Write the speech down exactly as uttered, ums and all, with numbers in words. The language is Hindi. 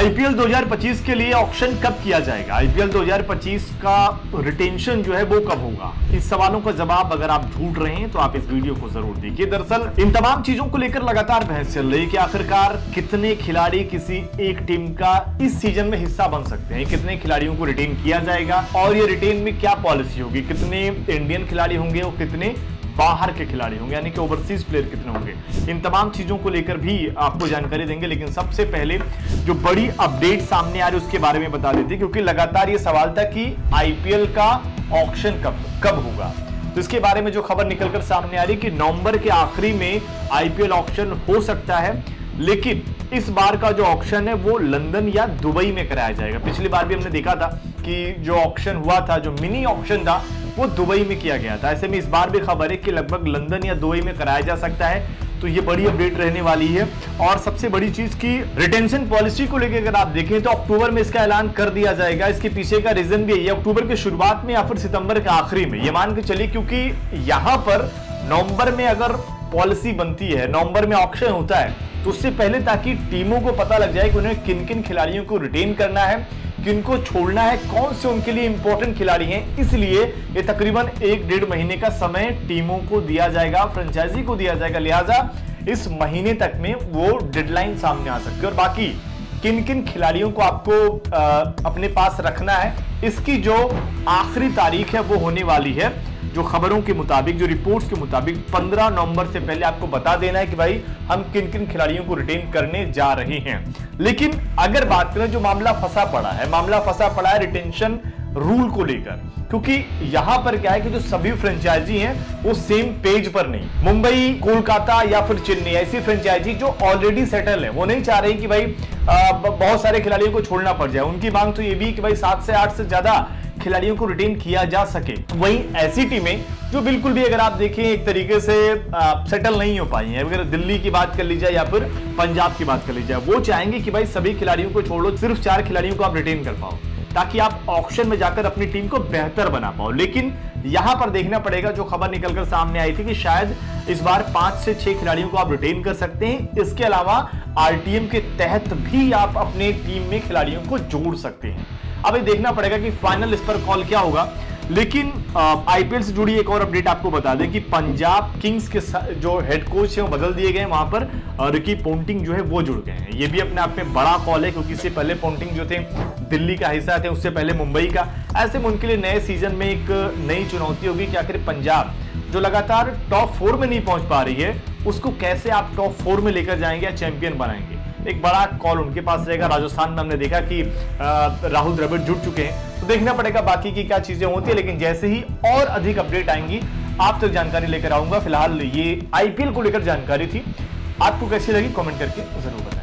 आईपीएल दो हज़ार पच्चीस के लिए ऑक्शन कब किया जाएगा? आईपीएल दो हज़ार पच्चीस का रिटेंशन जो है वो कब होगा? इस सवालों का जवाब अगर आप ढूंढ रहे हैं तो आप इस वीडियो को जरूर देखिए। दरअसल इन तमाम चीजों को लेकर लगातार बहस चल रही है कि आखिरकार कितने खिलाड़ी किसी एक टीम का इस सीजन में हिस्सा बन सकते हैं, कितने खिलाड़ियों को रिटेन किया जाएगा और ये रिटेन में क्या पॉलिसी होगी, कितने इंडियन खिलाड़ी होंगे और कितने बाहर के खिलाड़ी होंगे, यानी कि ओवरसीज प्लेयर कितने होंगे। इन तमाम चीजों को लेकर भी आपको जानकारी देंगे, लेकिन सबसे पहले जो बड़ी अपडेट सामने आ रही है उसके बारे में बता देते हैं, क्योंकि लगातार ये सवाल था कि आईपीएल का ऑक्शन कब कब होगा। तो इसके बारे में जो खबर निकलकर सामने आ रही है कि नवंबर के आखिरी में आईपीएल ऑक्शन हो सकता है, लेकिन इस बार का जो ऑक्शन है वो लंदन या दुबई में कराया जाएगा। पिछली बार भी हमने देखा था कि जो ऑक्शन हुआ था, जो मिनी ऑक्शन था, वो दुबई में किया गया था। ऐसे में इस बार भी खबर है कि लगभग लंदन या दुबई में कराया जा सकता है। तो ये बड़ी अपडेट रहने वाली है। और सबसे बड़ी चीज की रिटेंशन पॉलिसी को लेकर अगर आप देखें तो अक्टूबर में इसका ऐलान कर दिया जाएगा। इसके पीछे का रीजन भी है, अक्टूबर के शुरुआत में या फिर सितंबर के आखिरी में, ये मान के चलिए, क्योंकि यहां पर नवंबर में अगर पॉलिसी बनती है, नवंबर में ऑक्शन होता है, तो उससे पहले ताकि टीमों को पता लग जाए कि उन्हें किन किन खिलाड़ियों को रिटेन करना है, किनको छोड़ना है, कौन से उनके लिए इंपॉर्टेंट खिलाड़ी हैं। इसलिए ये तकरीबन एक डेढ़ महीने का समय टीमों को दिया जाएगा, फ्रेंचाइजी को दिया जाएगा। लिहाजा इस महीने तक में वो डेडलाइन सामने आ सकती है। और बाकी किन किन खिलाड़ियों को आपको आ, अपने पास रखना है, इसकी जो आखिरी तारीख है वो होने वाली है, जो खबरों के मुताबिक, जो रिपोर्ट्स के मुताबिक पंद्रह नवंबर से पहले आपको बता देना है कि भाई हम किन किन खिलाड़ियों को रिटेन करने जा रहे हैं। लेकिन अगर बात करें, जो मामला फंसा पड़ा है, मामला फंसा पड़ा है रिटेंशन रूल को लेकर, क्योंकि यहां पर क्या है कि जो सभी फ्रेंचाइजी हैं वो सेम पेज पर नहीं। मुंबई, कोलकाता या फिर चेन्नई ऐसी फ्रेंचाइजी जो ऑलरेडी सेटल है, वो नहीं चाह रही कि भाई आ, बहुत सारे खिलाड़ियों को छोड़ना पड़ जाए। उनकी मांग तो ये भी कि भाई सात से आठ से ज्यादा खिलाड़ियों को रिटेन किया जा सके। वहीं ऐसी टीमें जो बिल्कुल भी, अगर आप देखें, एक तरीके से आ, सेटल नहीं हो पाई हैं, अगर दिल्ली की बात कर ली जाए या फिर पंजाब की बात कर ली जाए, वो चाहेंगे कि भाई सभी खिलाड़ियों को छोड़ो, सिर्फ चार खिलाड़ियों को आप रिटेन कर पाओ, ताकि आप ऑक्शन में जाकर अपनी टीम को बेहतर बना पाओ। लेकिन यहां पर देखना पड़ेगा, जो खबर निकलकर सामने आई थी कि शायद इस बार पांच से छह खिलाड़ियों को आप रिटेन कर सकते हैं। इसके अलावा आरटीएम के तहत भी आप अपने टीम में खिलाड़ियों को जोड़ सकते हैं। अब ये देखना पड़ेगा कि फाइनल इस पर कॉल क्या होगा। लेकिन आईपीएल से जुड़ी एक और अपडेट आपको बता दें कि पंजाब किंग्स के जो हेड कोच है वो बदल दिए गए। वहां पर रिकी पोंटिंग जो है वो जुड़ गए हैं। ये भी अपने आप में बड़ा कॉल है, क्योंकि इससे पहले पोंटिंग जो थे दिल्ली का हिस्सा थे, उससे पहले मुंबई का। ऐसे में उनके लिए नए सीजन में एक नई चुनौती होगी कि आखिर पंजाब जो लगातार टॉप फोर में नहीं पहुंच पा रही है, उसको कैसे आप टॉप फोर में लेकर जाएंगे या चैंपियन बनाएंगे। एक बड़ा कॉल उनके पास रहेगा। राजस्थान में हमने देखा कि राहुल द्रविड़ जुड़ चुके हैं, तो देखना पड़ेगा बाकी की क्या चीजें होती है। लेकिन जैसे ही और अधिक अपडेट आएंगी आप तक जानकारी लेकर आऊंगा। फिलहाल ये आईपीएल को लेकर जानकारी थी, आपको कैसी लगी कमेंट करके जरूर बताएं।